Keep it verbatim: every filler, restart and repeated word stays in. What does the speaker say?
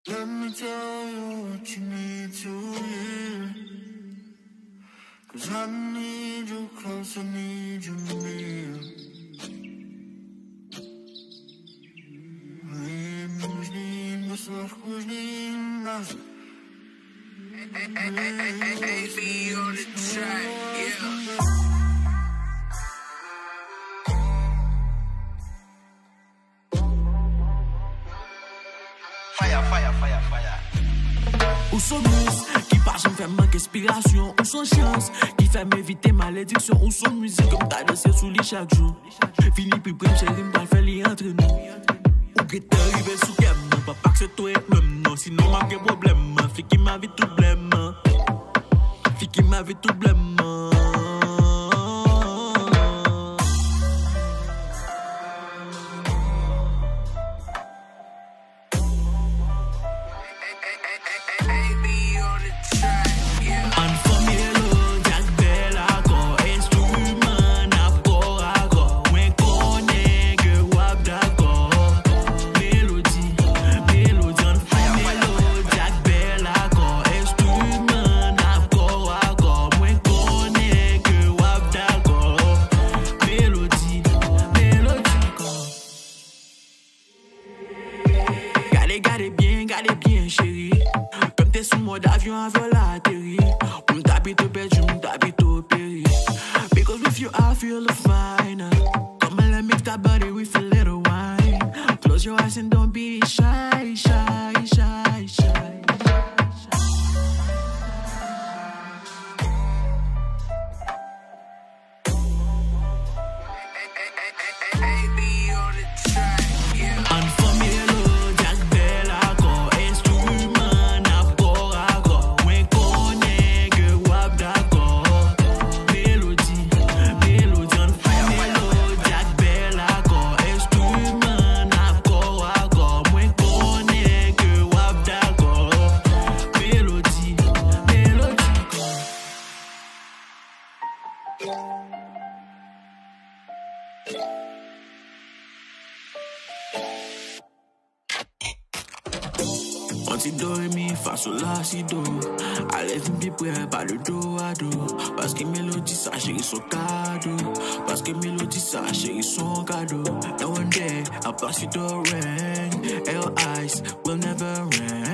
Let me tell you what you need to hear. Cause I need you close, I need you near. Нужны слов, нужны нас. A B on the track, yeah. Fire, fire, fire, fire. Ou son blues, qui part j'aime faire manque inspiration. Ou son chance, qui fait m'éviter malédiction. Ou son musique, comme t'as dansé sous lit chaque jour. Philippe et Prime, chérie, m'pas faire les entre nous. Ou qui t'est arrivé sous game, non, pas que c'est toi et même, non. Sinon, m'a pas problème, fille qui m'a vu tout blême. Fille qui m'a vu tout blême. Gardez bien, gardez bien, chérie. Comme t'es sous mode avion avant l'atterri. Pour m'habiter au perdu, m'habiter au péri. Because with you I feel fine. Come and let me that body with a little wine. Close your eyes and don't be shy, shy, shy, shy. Si do et mi fa sol la si do. À l'aise m'bi prêt pas le dos à dos. Parce que mélodie ça chérie son cadeau. Parce que mélodie ça chérie son cadeau. Now one day I'll pass you the rain. Our eyes will never rain.